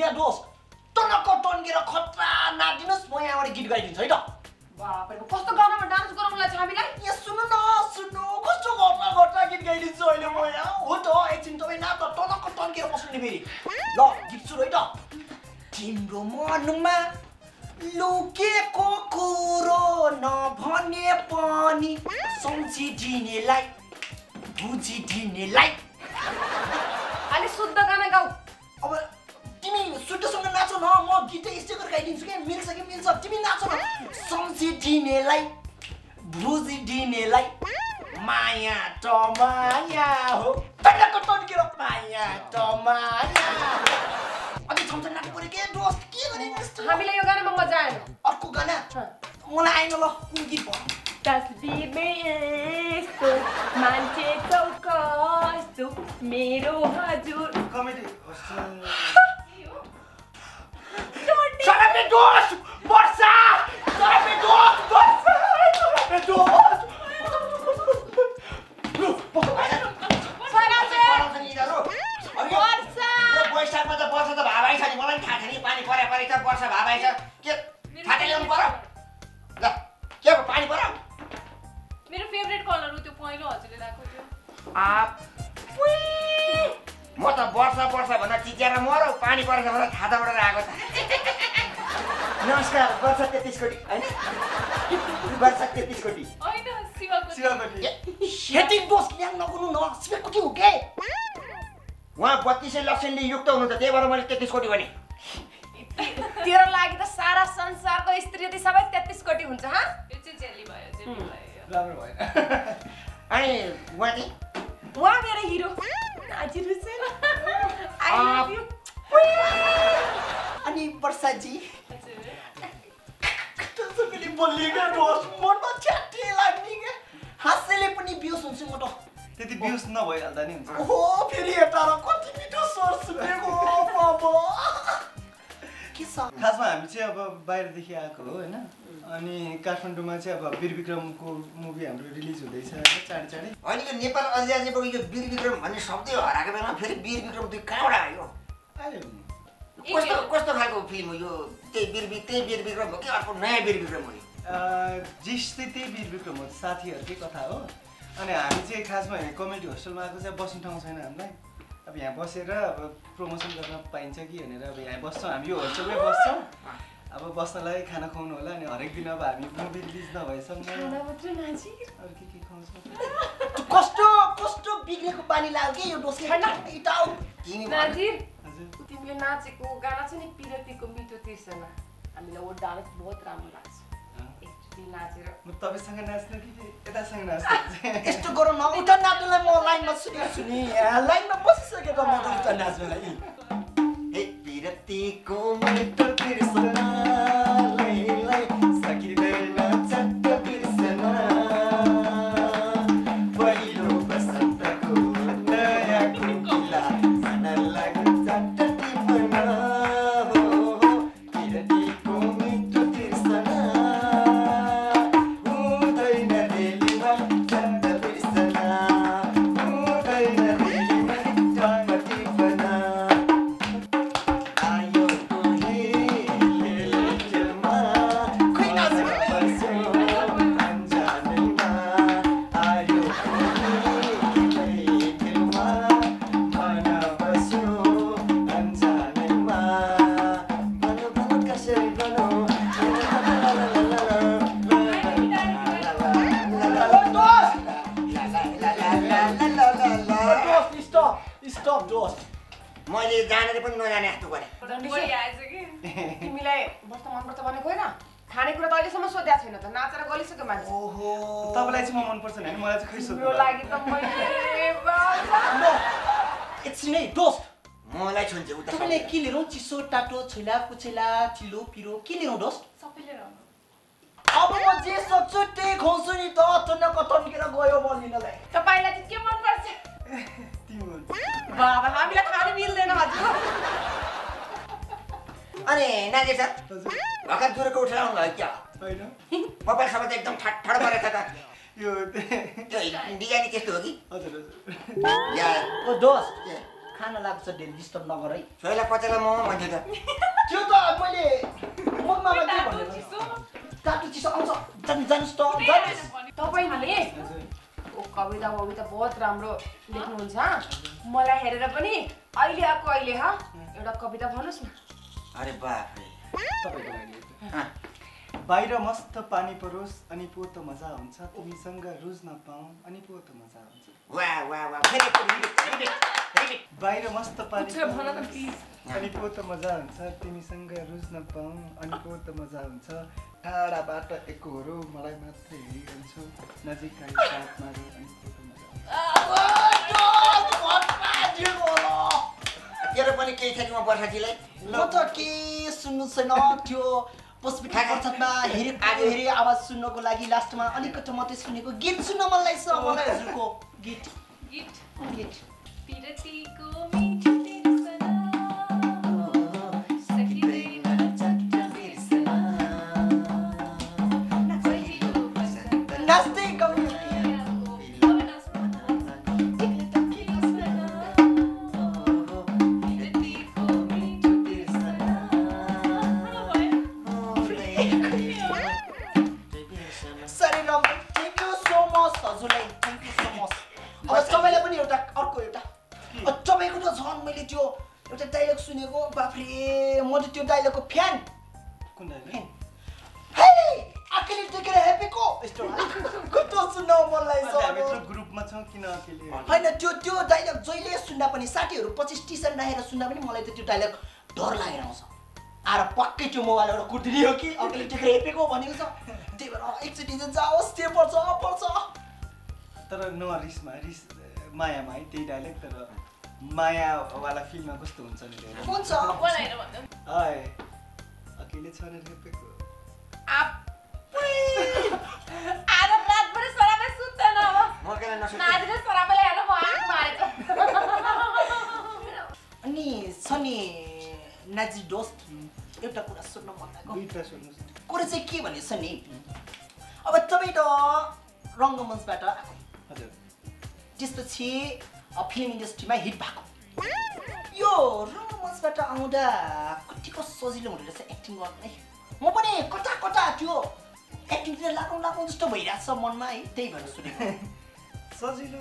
क्या दोस्त टनको टन्केर खतरा नाचिदिनुस् म यहाँबाट गीत गाइदिन्छु है त बापरे कस्तो गानामा डान्स गराउनुलाई छ हामीलाई यहाँ सुन्नु कस्तो घटना गीत गाइदिन्छु अहिले म यहाँ हो त एकछिन तपाईँ नाच टनको टन्केर बस्नु नि फेरि ल गीत सुरु है त तिम्रो मनमा लुकेको कुरो नभने पनि सम्झिदिनेलाई बुझिदिनेलाई अलि शुद्ध गाना गाऊ अब तिमी शुद्धसँग नाचौ न म गीतै यस्तै गरेर गाइदिन्छु के मिल्छ तिमी नाचौ न सम्झिदिनेलाई बुझिदिनेलाई माया त माया हो टन्नको टन्केर माया त माया अझै छम्छ नाच्नु पऱ्यो के दोस्त के गरेको यस्तो हामीलाई यो गानामा मजा आएन अर्को गाना मलाई आएन ल कुन गीत भयो तस्बिरमै यस्तो मान्छे चौकस्तो मेरो हजुर comedy Sarape dost! Barsha! Sarape dost! Barsha! Sarape dost! Barsha! बैशाखमा त वर्षा त भाबाइ छ नि मलाई पनि थाहा छ नि पानी परे छ वर्षा भाबाइ छ के छाते ल्याउनु पर्यो ल के हो पानी पर्यो मेरो फेभरेट कलर हो त्यो पहिलो हजुरले राखेको थियो म त वर्षा भनेर चिच्याएर मरौ पानी परेछ भनेर छाताबाट आएको छ नमस्कार वर्षा 33 कोटी हैन वर्षा 33 कोटी हैन शिवकोटी सेटिङ दोस्त ल्याङ नगर्नु न शिवकोटी हो के उहाँ 32 लक्षणले युक्त हुनुहुन्छ त्यही भएर मैले 33 कोटी भने तेरो लागि त सारा संसारको स्त्री जति सबै 33 कोटी हुन्छ हा यो चाहिँ जेली भयो राम्रो भएन अनि उहाँ चाहिँ उहाँ मेरो hero Nazir Hussain I love you अनि वर्षाजी कसैले बोलेको दोस्त मनमा छ्याटे लाग्ने के हाँस्यले पनि बियोस हुन्छु म त त्यति बिउस नभइहाल्दा नि हुन्छ ओहो फेरि यता र कति मिठो स्वर सुनेको बाबा के छ खासमा हामी चाहिँ अब बाहिरदेखि आएको हो हैन अनि काठमाडौँमा चाहिँ अब वीर विक्रमको मुभी हाम्रो रिलिज हुँदैछ हैन चाँडै अनि यो नेपाल अधिराज्यको यो वीर विक्रम भन्ने शब्दै हराएको बेलामा फेरि वीर विक्रम दुई कहाँबाट आयो कस्तो खालको फिल्म हो यो त्यही वीर विक्रम हो कि अर्को नयाँ वीर विक्रम हो जिस चाहिँ त्यही वीर विक्रम हो साथीहरूकै कथा हो अनि हामी चाहिँ खासमा कमेडी होस्टेलमा आएको चाहिँ बस्ने ठाउँ छैन हामीलाई अब यहाँ बसेर अब प्रमोसन गर्न पाइन्छ कि भनेर अब यहाँ बस्छौँ हामी यो होस्टेलमै बस्छौँ अब बस्नलाई खाना खुवाउनु होला अनि हरेक दिन अब हामी मुभी रिलिज नभएसम्म खाना मात्र नाजिर अरू के खुवाउँछौँ कस्तो बिग्रेको बानी लाग्यो के यो दोस्के इटाउ नाजिर हजुर तिमीले नाचेको गाना छ नि पिरतीको मिठो तिर्सना हामीलाई वो डान्स बहुत राम्रो लाग्छ एकचोटि नाचेर म तपाईँसँग नाच्नु कि यतासँग नाच्नु यस्तो गरौँ न उता नाच्नुलाई म लाइनमा सुनेको छु नि लाइनमा बसिसकेको म त उता नाच्नुलाई हे पिरतीको मिठो तिर्सना लैलाई सकिँदैन चट्ट बिर्सना पहिलो बसन्तको नयाँ कुकिला मन लाग्छ चट्ट टिप्न हो पिरतीको मिठो तिर्सना हुँदैन रेलीमा चट्ट बिर्सना हुँदैन रेलीमा चट्ट टिप्न आयो कोहीलेमा खोइ नाचेको बस्यो अन्जानैमा आयो कोहीलेमा मन बस्यो अन्जानैमा भनो कसरी भनो स्टप दोस्त मैले जानेर पनि नजाने जस्तो गरेँ बढी आएछ कि तिमीलाई बस्न मनपर्छ भनेको होइन खानेकुरा त अहिलेसम्म सोध्या छैन त नाचेर गलिसक्यो मान्छे ओहो तपाईँलाई चाहिँ म मनपर्छ नि मलाई चाहिँ खै सोध्नु तिम्रो लागि त मैले बाबा एकछिन है दोस्त मलाई छुन्छ उता तपाईँले के लिएर चिसो टाटो छैला कुचेला चिलो पिरो के लिएर दोस्त सबैले राम्रो अब म जे सक्छु त्यही खुवाउँछु नि त टन्नको टन्केर गयो म लिनलाई तपाईलाई चाहिँ के मनपर्छ तिम्रो बाबा हामीलाई खानु मिल्दैन हजुर अनि नाजिर सर हजुर भर्खर जुरेको उठेर आउनु भयो क्या होइन मोबाइल सबै त एकदम ठाड परेछ त यो त्यो डिजाइन त्यस्तो हो कि हजुर हजुर या ओ दोस्त खाना लाग्छ डेली डिस्टर्ब नगर है छोइला पचेला म भन्थे त त्यो त मैले मनमा के भनेको तातो चिसो आउँछ जानुस् त तपाईले ओ कविता बहुत राम्रो लेख्नुहुन्छ मलाई हेरेर पनि अहिले आको अहिले ह एउटा कविता भन्नुस् न अरे बाप रे तपाईको लागि बाहिर मस्त पानी परोस् अनि पो त मजा हुन्छ तिमीसँग रुज नपाऊ अनि पो त मजा हुन्छ वाह वाह वाह फेरि बाहिर मस्त पानी पुत्र भन न प्लिज अनि पो त मजा हुन्छ तिमीसँग रुज नपाऊ अनि पो त मजा हुन्छ टाढाबाट एकहोरो मलाई मात्रै हेरिरहन्छु नजिक आइ साथ मारे अनि पो त मजा तेरो पनि केही छ कि म वर्षाजीलाई म त के सुन्नु छैन त्यो पशुपिठा प्रसादमा हेरे आवाज सुन्नको लागि लास्टमा अलिकति मात्रै सुनेको गीत सुन्न मन लाग्छ मलाई हजुरको गीत पिरतीको मिठो बिर्सना सकिँदैन चट्ट बिर्सना नाच्दै गाउने सुनेको बाफ्रे म त त्यो डायलगको फ्यान कुन डायलग हे अकेले टेकेर हेपेको यस्तो कस्तो सुन्न मन लाग्छ हामी त ग्रुपमा छौं किन अकेले हैन त्यो डायलग जहिले सुन्दा पनि साथीहरु 25 टी-शर्ट राखेर सुन्दा पनि मलाई त त्यो डायलग डर लागेर आउँछ आएर पक्कै त्यो मोबाइलबाट कुर्दिने हो कि अकेले टेकेर हेपेको भनेको छ त्यही भएर एकचोटी चाहिँ जाओस् त्यो पर्छ तर रिस मायामा है त्यही डायलग तर माया वाला फिल्ममा कस्तो हुन्छ नि हुन्छ बोलाएर भन्नु हाय अकेले छने हेपेको आज रातभरि सरापै सुत्दैन अब म केले नसुत्ने नादिले सरापैले हेर्न म आँख मारेछ अनि सनी नाजिर दोस्त एउटा कुरा सुन्न मन लाग्यो दुईटा सुन्नुस् कुरा चाहिँ के भने सनी अब तपाई त रंगमञ्चबाट आएको हजुर त्यसपछि फिल्म इन्डस्ट्रीमा हिट भएको यो रंगमञ्चबाट आउँदा कतिको सजिलो हुँदो रहेछ एक्टिङ गर्ने म पनि कता त्यो एक्टिङतिर लागौँ जस्तो भइरहेछ मनमा है त्यही भएर सुनेको सजिलो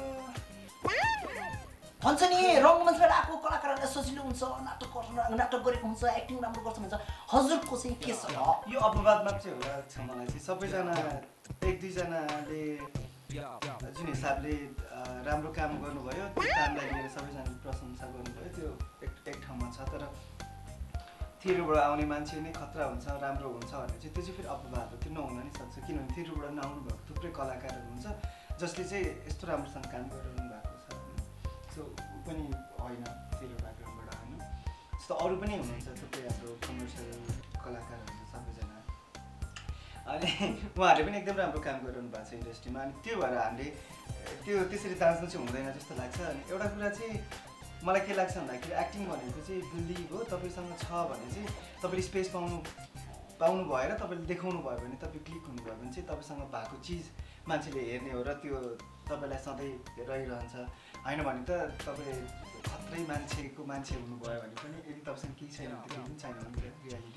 भन्छ नि रंगमञ्चबाट आएको कलाकारहरूलाई सजिलो हुन्छ नाटक गरेको हुन्छ एक्टिङ राम्रो गर्छ भन्छ हजुरको चाहिँ के छ यो अपवाद मात्रै होला छ मलाई चाहिँ सबैजना एक दुईजनाले जुन हिसाबले राम्रो काम गर्नुभयो त्यो कामलाई लिएर सबैजनाले प्रशंसा गर्नुभयो त्यो एक ठाउँमा छ तर थिएटरबाट आउने मान्छे नै खतरा हुन्छ राम्रो हुन्छ भने चाहिँ त्यो चाहिँ फेरि अपवाद हो त्यो नहुन नि सक्छ किनभने थिएटरबाट नआउनु भएको थुप्रै कलाकारहरू हुन्छ जसले चाहिँ यस्तो राम्रोसँग काम गरिरहनु भएको छ सो ऊ पनि होइन थिएटर ब्याकग्राउन्डबाट होइन जस्तो अरू पनि हुनुहुन्छ थुप्रै हाम्रो कमर्सियल कलाकारहरू सबैजना अनि उहाँहरूले पनि एकदम राम्रो काम गरिरहनु भएको छ इन्डस्ट्रीमा अनि त्यो भएर हामीले त्यो त्यसरी जाँच्नु चाहिँ हुँदैन जस्तो लाग्छ अनि एउटा कुरा चाहिँ मलाई के लाग्छ भन्दाखेरि एक्टिङ भनेको चाहिँ बिलिभ हो तपाईसँग छ भने चाहिँ तपाईँले स्पेस पाउनु भएर तपाईँले देखाउनु भयो भने तपाईँ क्लिक हुनुभयो भने चाहिँ तपाईँसँग भएको चिज मान्छेले हेर्ने हो र त्यो तपाईँलाई सधैँ रहिरहन्छ होइन भने त तपाईँ खत्रै मान्छेको मान्छे हुनुभयो भने पनि यदि तपाईँसँग केही छैन भने केही पनि छैन भने रियालिटी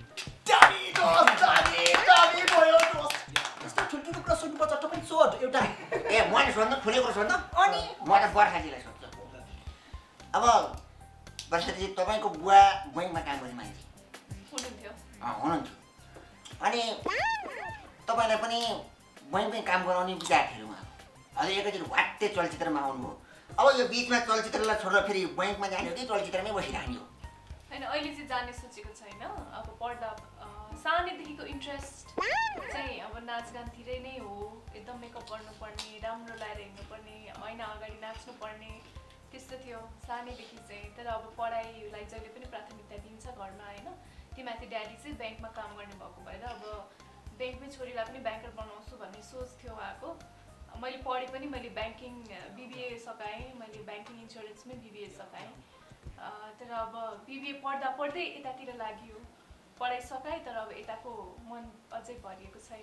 यस्तो ठुल्ठुलो कुरा सोध्नुपर्छ तपाईँ सोध एउटा ए मैले सोध्नु खुलेको सोध्नु अनि म त वर्षाजीलाई सोध्छु अब वर्षाजी तपाईँको बुवा बैङ्कमा काम गर्ने मान्छे हुनुहुन्थ्यो हुनुहुन्थ्यो अनि तपाईँलाई पनि बैङ्कमै काम गराउने विद्यार्थीहरू उहाँ अहिले एकैचोटि वाट्टै चलचित्रमा आउनुभयो अब यो बिचमा चलचित्रलाई छोडेर फेरि बैङ्कमा जाने हो कि चलचित्रमै बसिरहने हो होइन अहिले चाहिँ जाने सोचेको छैन अब पढ्दा सानैदेखिको इन्ट्रेस्ट चाहिँ अब नाचगानतिरै नै हो एकदम मेकअप गर्नुपर्ने राम्रो लगाएर हिँड्नुपर्ने ऐना अगाडि नाच्नुपर्ने त्यस्तो थियो सानैदेखि चाहिँ तर अब पढाइलाई जहिले पनि प्राथमिकता दिन्छ घरमा होइन तीमाथि ड्याडी चाहिँ ब्याङ्कमा काम गर्ने भएको भएर अब ब्याङ्कमै छोरीलाई पनि ब्याङ्कर बनाउँछु भन्ने सोच थियो उहाँको मैले पढेँ पनि मैले ब्याङ्किङ बिबिए सकाएँ मैले ब्याङ्किङ इन्सुरेन्समै बिबिए सकाएँ तर अब बिबिए पढ्दै यतातिर लाग्यो पढाइ सकाएँ तर अब यताको मन अझै भरिएको छैन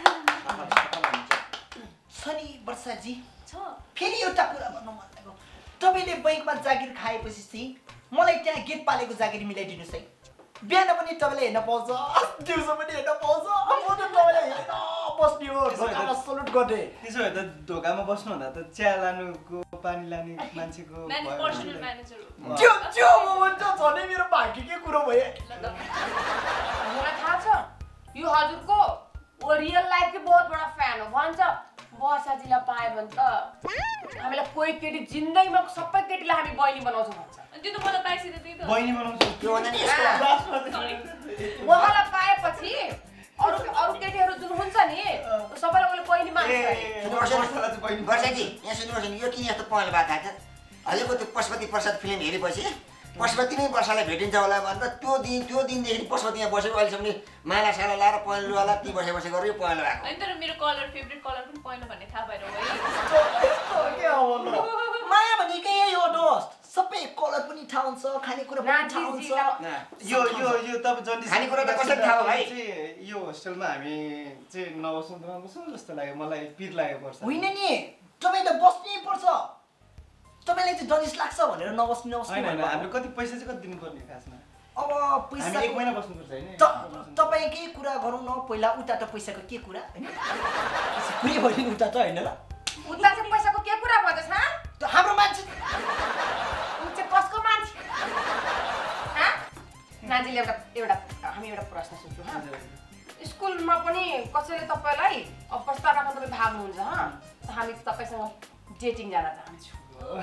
सनी वर्षाजी छ फेरि एउटा कुरा भन्नु मन लाग्यो तपाईँले बैंकमा जागिर खाएपछि चाहिँ मलाई त्यहाँ गेट पालेको जागिर मिलाइदिनुहोस् है। बिहान पनि तपाईँले हेर्न पाउँछ, दिउँसो पनि हेर्न पाउँछ। म त तपाईँलाई हेर्न बस्ने हो, ढोकामा सल्युट गर्ने। त्यसो भए त ढोकामा बस्नुभन्दा त चिया लानुको पानी लाने मान्छेको पर्सनल म्यानेजर हो। त्यो म भन्छ झनै मेरो भाग्यकै कुरो भयो। मलाई थाहा छ यो हजुरको वो रियल लाइफ के बहुत बडा फ्यान हो भन्छ। वर्षाजीलाई पायो भने त हामीलाई कोही केटी जिन्दगीमा सबै केटीलाई हामी बहिनी बनाउँछौँ भन्छ। त्यो त मलाई पाइसिन त्यही त बहिनी बनाउँछु त्यो भन्दा नि यसको उहाँलाई पाएपछि अरू केटीहरू जुन हुन्छ नि सबैलाई उसले बहिनी मान्छ। वर्षाजी यहाँ सुन्नुहोस् नि, यो किन यस्तो पहल भएको छ? हजुरको त्यो पशुपति प्रसाद फिल्म हेरेपछि पशुपति नै वर्षालाई भेटिन्छ होला भनेर त्यो दिनदेखि पशुपति यहाँ बसेको अहिलेसम्म माला साला लाएर पहेँलो वाला ती बसे गरेर यो पहेँलो भएको। अनि तर मेरो फेभरेट कलर पनि पहेँलो भन्ने थाहा भएर हो है। माया भनेकै यही हो दोस्त, सबै कलर पनि थाहा हुन्छ, खानेकुरा पनि थाहा हुन्छ। यो तपाईँ जन्डिस खानेकुरा त कसरी थाहा हो भाइ? यो होस्टेलमा हामी चाहिँ नबस्नु त नबस्नु जस्तो लाग्यो मलाई, पिर लागेको पर्छ। होइन नि, तपाईँ त बस्नै पर्छ। तपाईँलाई चाहिँ जन्डिस लाग्छ भनेर नबस्नु होइन हामीले कति पैसा चाहिँ कति दिनुपर्ने खासमा? अब पैसा हामी 1 महिना बस्नुपर्छ होइन? तपाईँकै कुरा गरौँ न पहिला। उता त पैसाको के कुरा होइन, कुरै भयो नि उता त होइन र? उता चाहिँ पैसाको के कुरा भन्छ त हाम्रो मान्छे उ चाहिँ कसको मान्छे? नाजीले हामी एउटा प्रश्न सोध्छौँ हा। स्कुलमा पनि कसैले तपाईँलाई अब प्रस्ताव राख्न तपाईँ भाग्नुहुन्छ हा, हामी तपाईँसँग डेटिङ जान चाहन्छु।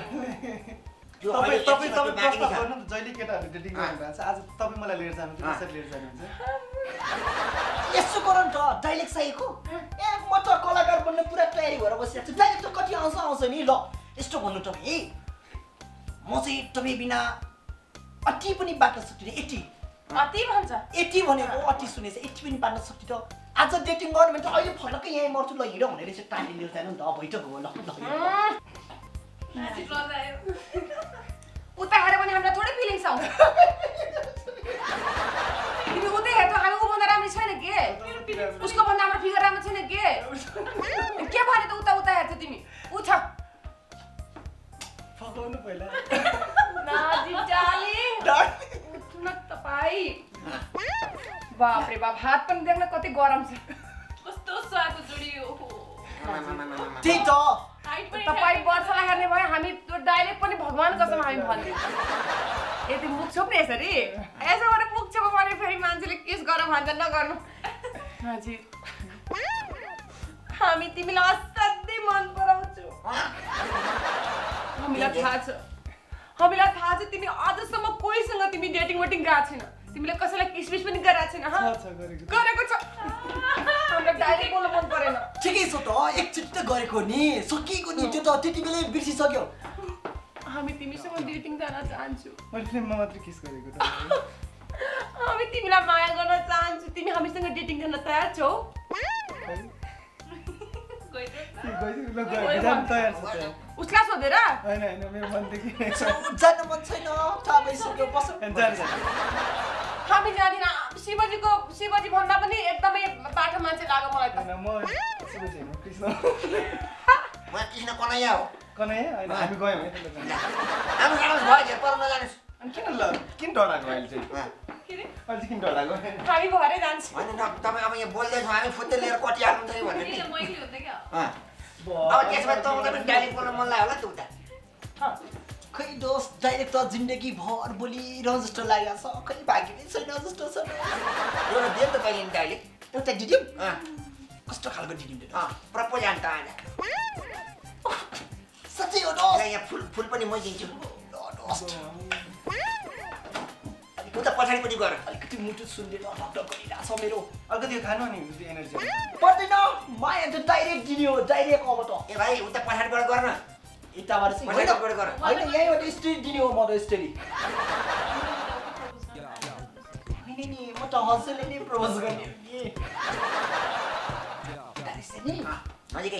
तपाईँ प्रस्ताव गर्नु त जहिले केटाहरूले डेटिङ गर्नु भएको छ। आज तपाईँ मलाई लिएर जानुहुन्छ, कसरी लिएर जानुहुन्छ? यसो गरौँ त, डाइलेक्ट चाहिएको। ए म त कलाकार बन्न पुरा तयारी भएर बसिरहेको छु। डाइलेक्ट त कति आउँछ नि। ल यस्तो भन्नु तपाईँ, म चाहिँ तपाईँ बिना अति पनि बाँट्न सक्दिनँ। अति भन्छ? यति भनेको अति सुनेछ, यति पनि बाँट्न सक्दिनँ। आज डेटिङ गर्नु भने त अहिले फटक्कै यहीँ मर्छु ल हिँड भनेर चाहिँ टाइम लिएर जानु नि त। भइट गयो ल। उता हेऱ्यो भने हामीलाई थोरै फिलिङ्स आउँछ। तिमी उतै हेर्छौ, हामी ऊभन्दा राम्रो छैन के? उसको भन्दा हाम्रो फिगर राम्रो छैन के? के भने त उता हेर्छौ तिमी? उठ फकाउनु पहिला। नाजी डार्लिङ उठ्न तपाईँ। बाप रे बाप, हात पनि देख्न कति गरम छ। कस्तो स्वादको जोडी हो। त्यही त तपाईँ वर्षलाई हेर्ने भयो हामी त्यो डाइरेक्ट पनि भगवान् कसम हामी भन्दिनँ। यदि मुख छोप्ने यसरी यसो गरेर मुख छोप भने फेरि मान्छेले किस गर भन्छ नगर्नु। हजुर हामी तिमीलाई असाध्यै मन पराउँछौ। हामीलाई थाहा छ तिमी आजसम्म कोहीसँग तिमी डेटिङ वेटिङ गएको छैन, तिमीले कसैलाई किसमिस पनि गरेको छैन। गरेको छ, हामीलाई डाइरेक्ट बोल्न मन परेन। ठिकै छ त, एकचोटि त गरेको नि, सकिएको नि, त्यो त त्यति बेलै बिर्सिसक्यो। हामी तिमीसँग डेटिङ जान चाहन्छु। मैले फिल्ममा मात्रै किस गरेको त। हामी तिमीलाई माया गर्न चाहन्छु। तिमी हामीसँग डेटिङ गर्न तयार छौ? उसलाई सोधेर? होइन मेरो मनदेखि जानु मन छैन, थाहा भइसक्यो। बस हामी जाँदिनँ। शिवजी भन्दा पनि एकदमै बाटो मान्छे लाग्यो मलाई त। म शिवजी होइन, कृष्ण। कृष्ण कन्हैया हो। कन्हैया होइन, हामी गयौँ है। किन डराएको अहिले चाहिँ? अहिले किन डराएको? हामी भरै जान्छौँ। होइन तपाईँ अब यहाँ बोल्दैछौँ, हामी फुत्ते लिएर कटिहाल्नु चाहिँ भन्ने नि। अब त्यसमा तपाईँलाई पनि डाइरेक्ट बोल्न मन लाग्यो होला त उता। खै दोस्त, डाइरेक्ट त जिन्दगी भर बोलिरहँ जस्तो लागेको छ। खै भाग्य नै छैन जस्तो छ। एउटा दियो नि त कहिले डाइरेक्ट एउटा डिडिम कस्तो खालको डिडिम प्रपोज आन्त आज साँच्चै हो दोस्त। यहाँ फुल पनि म दिन्छु। उता पछाडिपट्टि गर। अलिकति मुटु सुन्दै ढकढक गरिरहेको छ मेरो। अलिकति खानु अनि एनर्जी पर्दैन, माया त डाइरेक्ट दिने हो, डाइरेक्ट। अब त ए भाइ उता पछाडिबाट गर न। यताबाट चाहिँ पछाडिबाट गर। होइन यहीँबाट स्ट्रेट दिने हो, म त स्ट्रेट। होइन नि, म त हस्टेलले नै प्रपोज गर्ने हो नि। नजिकै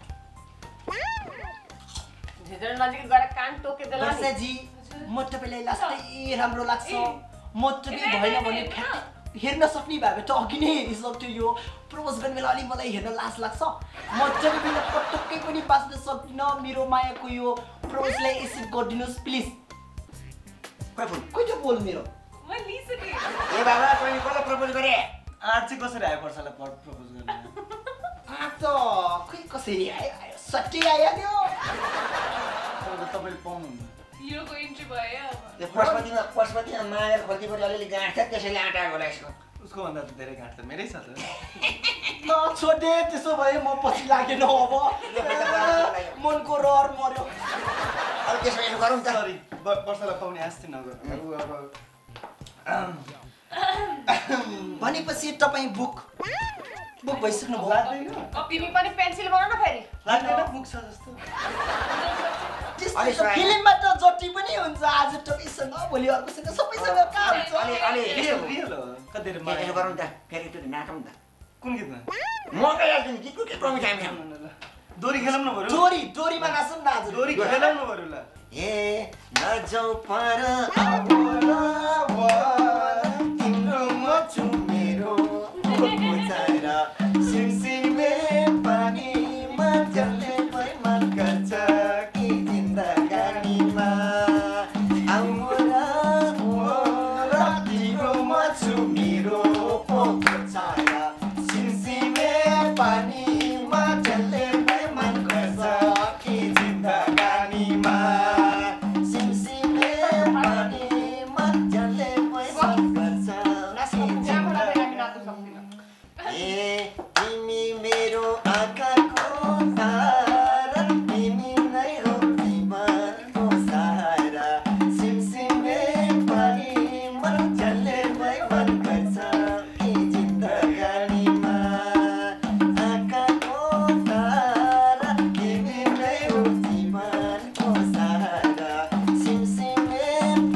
नजिक गएर कान टोकेदेला नि। वर्षाजी, म तपाईँलाई लास्टै राम्रो लाग्छ। म तपाईँ भएन भने हेर्न सक्ने भए त अघि नै हेरिसक्थ्यो। यो प्रपोज गर्ने बेला अलिक मलाई हेर्न लाज लाग्छ। म तपाईँ बिना पटक्कै पनि बाँच्न सक्दिनँ। मेरो मायाको यो प्रपोजलाई एक्सेप्ट गरिदिनुहोस् प्लिज। खोइ फोन खोइ त बोल मेरो। म लिसके ए बाबा तैँले कसलाई प्रपोज गरे? आर्ट चाहिँ कसरी आयो वर्षालाई प्रपोज गर्ने? त खोइ कसरी आयो सट्टै आइहाल्यो। तपाईँले पाउनुहुन्न। हिरोको इन्ट्री भयो अब। त्यो पशुपतिमा मागेर खोल्तीपट्टि अलिअलि गाँठ छ त्यसैले आँटा होला यसको। उसको भन्दा त धेरै गाँठ त मेरै छ त। ल छोडे त्यसो भए म पछि लागेन अब। मनको रहर मर्यो। अब त्यसो यसो गरौँ त। सरी वर्षालाई पाउने आश चाहिँ नगर। भनेपछि तपाईँ बुक भइसक्नु भयो। लाग्दैन? तिमी पनि पेन्सिल बनाउ न फेरि। लाग्दैन बुक छ जस्तो। त्यस्तै त फिल्ममा त जति पनि हुन्छ आज तपाईँसँग भोलि अर्कोसँग सबैसँग काम छ। रियल हो। कति धेरै यसो गरौँ त फेरि एकचोटि नाचौँ त। कुन गीतमा? म गइहाल्छु नि गीतको के कमी छ हामीसँग। दोरी खेलौँ न बरु। दोरीमा नाचौँ न आज। दोरी खेलौँ न बरु ल। ए नजाऊ पर तिम्रो म छु मेरो बुझाएर सिमसिमे पानीमा जल्ने मन गर्छ कि जिन्दगानीमा आउरा तिम्रो म छु मेरो बुझाएर सिमसिमे पानीमा जल्ने मन गर्छ कि जिन्दगानीमा सिमसिमे पानीमा जल्ने मन गर्छ ए तिमी मेरो आँखाको तारा तिमी नै हो जीवनको सहारा सिमसिमे पानीमा जल्ने मन गर्छ कि जिन्दगानीमा आँखाको तारा तिमी नै हो जीवनको सहारा सिमसिमे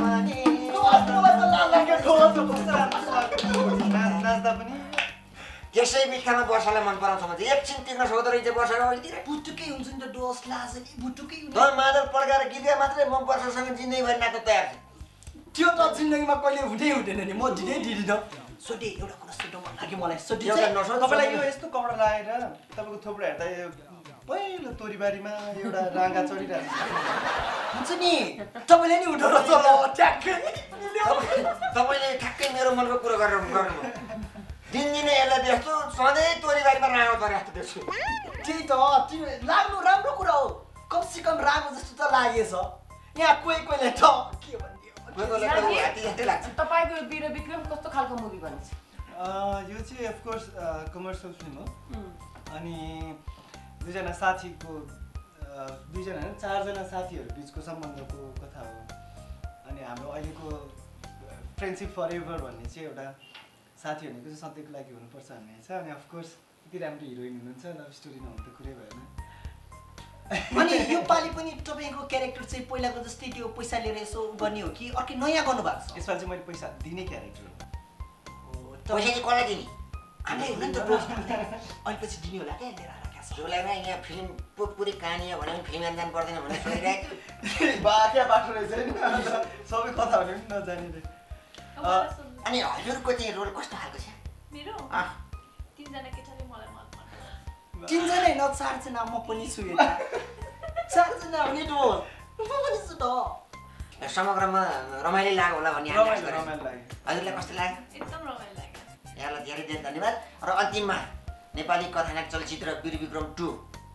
नाच्दा पनि त्यसै बित्थामा वर्षालाई मन पराउँछ भने एकछिन तिर्न सक्दो रहेछ वर्षाको अलितिर बुटुकै हुन्छ नि त डोस लाजले बुटुकै हुन्छ। त मादल पड्काएर गीत गाए मात्रै म वर्षासँग जिन्दगी भरि नाच्न तयार छु। त्यो त जिन्दगीमा कहिले हुँदैन नि म दिदिनँ। सोटे एउटा कुरा सोध्नु मन लाग्यो मलाई। सोटे एउटा नसोध तपाईँलाई यो यस्तो कपडा लगाएर तपाईँको थोप्रो हेर्दा यो पहिलो तोरीबारीमा एउटा राँगा चढिरहेको हुन्छ नि तपाईँले नि उठाउन चल ट्याक्कै। तपाईँले ठ्याक्कै मेरो मनको कुरो गरेर गर्नुभयो। दिनदिनै यसलाई देख्छु सधैँ तोरीबारीमा राँगो चढे जस्तो देख्छु। त्यही त लाग्नु राम्रो कुरा हो। कमसेकम राम्रो जस्तो त लागेछ। यहाँ कोहीले त के भनिदियो हात्ती जस्तै लाग्छ। तपाईँको यो वीर विक्रम कस्तो खालको मुभी बन्छ? यो चाहिँ अफकोर्स कमर्सियल फिल्म हो। अनि दुईजना साथीको दुईजना होइन 4 जना साथीहरू बिचको सम्बन्धको कथा हो। अनि हाम्रो अहिलेको फ्रेन्डसिप फर एभर भन्ने चाहिँ एउटा साथी भनेको चाहिँ सधैँको लागि हुनुपर्छ भन्ने छ। अनि अफकोर्स यति राम्रो हिरोइन हुनुहुन्छ लभ स्टोरी नहुनु त कुरै भएन। अनि यो पालि पनि तपाईँको क्यारेक्टर चाहिँ पहिलाको जस्तै त्यो पैसा लिएर यसो गर्ने हो कि अर्कै नयाँ गर्नुभएको छ? यसपालि चाहिँ मैले पैसा दिने क्यारेक्टर हो। पैसा चाहिँ कसलाई दिने? हामीलाई हुन नि त डोस अहिले पछि दिने होला क्या लिएर आएर क्या जुलाईमा यहाँ फिल्म पुरी कहानी हो भने फिल्म जानु पर्दैन भनेर सोचिरहेको बाख्या बाटो रहेछ नि सबै कथा भने पनि नजाने रे। अनि हजुरको चाहिँ रोल कस्तो खालको छ? मेरो 3 जना केटाले मलाई मन पर्छ। 3 जना होइन 4 जना म पनि छु यता। 4 जना हुने डोस म पनि छु त। समग्रमा रमाइलो लाग्यो होला भन्ने आश गरेँ। रमाइलो लाग्यो। हजुरलाई कस्तो लाग्यो? एकदम रमाइलो लाग्यो। यहाँलाई धेरै धेरै धन्यवाद। र अन्तिममा नेपाली कथानक चलचित्र वीर विक्रम 2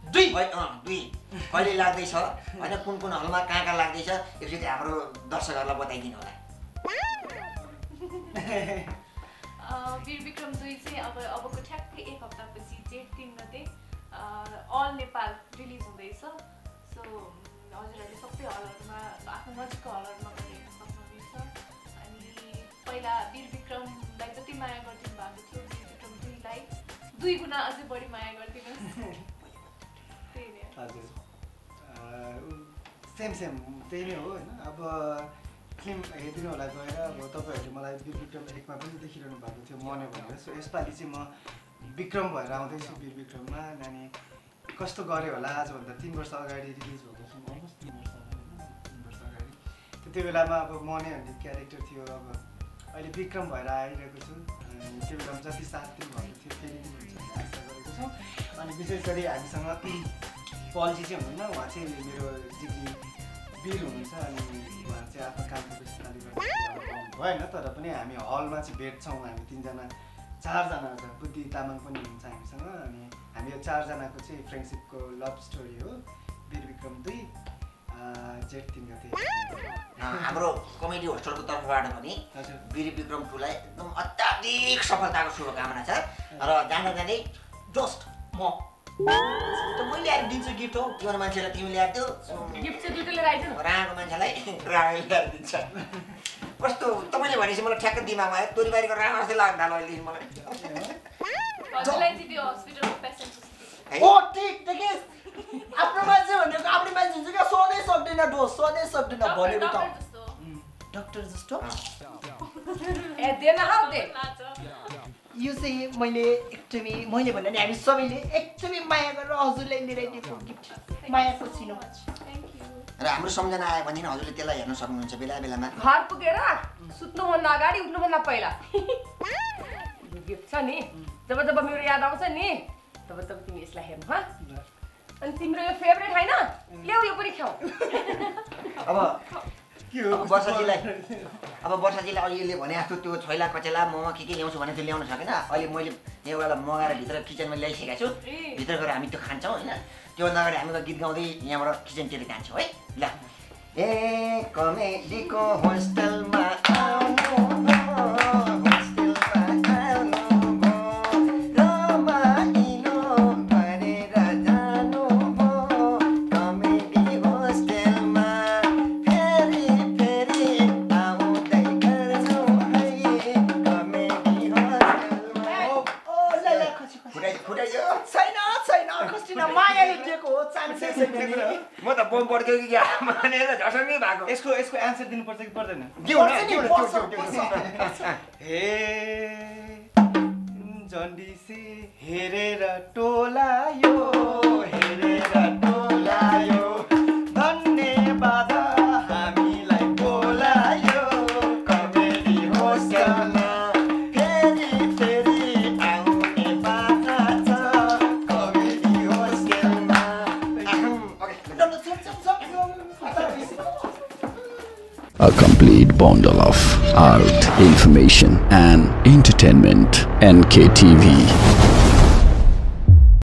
कहिले लाग्दैछ होइन कुन हलमा कहाँ लाग्दैछ एकचोटि हाम्रो दर्शकहरूलाई बताइदिनु होला। वीर विक्रम 2 चाहिँ अबको ठ्याक्कै 1 हप्तापछि जेठ 3 गते अल नेपाल रिलिज हुँदैछ। सो हजुरहरूले सबै हलहरूमा आफ्नो नजिकको हलहरूमा गएर हेर्न सक्नुहुनेछ। अनि पहिला वीर विक्रमलाई जति माया गरिदिनु भएको थियो वीर विक्रम 2लाई 2 गुणा अझै बढी माया गरिदिनुहोस्। त्यही नै हजुर सेम त्यही नै हो होइन। अब फिल्म हेरिदिनु होला गएर। अब तपाईँहरूले मलाई वीर विक्रम 1 मा पनि देखिरहनु भएको थियो मने भनेर। सो यसपालि चाहिँ म विक्रम भएर आउँदैछु वीर विक्रममा। अनि कस्तो गऱ्यो होला आजभन्दा 3 वर्ष अगाडि रिलिज भएको फिल्म अलमोस्ट 3 वर्ष अगाडि त्यो बेलामा अब मने भन्ने क्यारेक्टर थियो। अब अहिले विक्रम भएर आइरहेको छु। अनि त्यो बेलामा जति साथ दिनुभएको थियो फेरि पनि हुन्छ आशा गरेको छौँ। अनि विशेष गरी हामीसँग पल्जी चाहिँ हुनुहुन्न, उहाँ चाहिँ मेरो जिग्री वीर हुनुहुन्छ अनि उहाँ चाहिँ आफ्नो कामको व्यस्तताले गर्दा भएन तर पनि हामी हलमा चाहिँ भेट्छौँ हामी 3जना 4जना छ बुद्धि तामाङ पनि हुनुहुन्छ हामीसँग अनि हामी यो 4जनाको चाहिँ फ्रेन्डसिपको लभ स्टोरी हो वीर विक्रम 2 जेठ 3 गते हाम्रो कमेडी होस्टलको तर्फबाट पनि वीर विक्रम 2 लाई एकदम अत्याधिक सफलताको शुभकामना छ र जाँदा जाँदै जस्ट म मैले ल्याएर दिन्छु गिफ्ट हो त्यो मान्छेलाई तिमी ल्याएर दियो गिफ्ट चाहिँ दुईटा लिएर आइदिनु राको मान्छेलाई राले ल्याएर दिन्छ कस्तो तपाईले भनेपछि मलाई ठ्याक्क दिमागमा आयो तोरीबारीको राम जस्तै लाग्दा अहिले मलाई हजुरलाई चाहिँ त्यो हस्पिटलको पेसेन्ट ओ ठीक है आफ्नो मान्छे भनेको आफ्नो मान्छे हुन्छ क्या सोधै सक्दैन डोस सोधै सक्दैन भनेको त डाक्टर जस्तो ए देन हाउ दे यो चाहिँ मैले एकदमै मैले भन्दा नि हामी सबैले एकदमै माया गरेर हजुरलाई लिएर दिएको गिफ्ट मायाको चिनो र हाम्रो सम्झना आयो भने हजुरले त्यसलाई हेर्न सक्नुहुन्छ बेला बेलामा घर पुगेर सुत्नुभन्दा अगाडि उठ्नुभन्दा पहिला गिफ्ट छ नि जब जब मेरो याद आउँछ नि तब तब तिमी यसलाई हेर्नु ह अनि तिम्रो यो फेभरेट हैन ल्याउ यो पनि खाऊ अब वर्षाजीलाई अहिले भने जस्तो त्यो छैला कचेला मोमो के ल्याउँछु भने त्यो ल्याउन सकेन अहिले मैले एउटा मगाएर भित्र किचनमा ल्याइसकेको छु भित्र गएर हामी त्यो खान्छौँ होइन त्योभन्दा अगाडि हामी गीत गाउँदै यहाँबाट किचनतिर जान्छौँ है ल ए कमेडीको होस्टेलमा म त बम पड्थ्यो कि क्या मानेर झसङ्गै भएको यसको एन्सर दिनुपर्छ कि पर्दैन हे जन्डिसे हेरेर टोलायो धन्यवाद हामीलाई बोलायो कमेडी होस्टेलमा फेरि आउने बाटा छ कमेडी होस्टेलमा A complete bundle of art, information and entertainment. NKTV.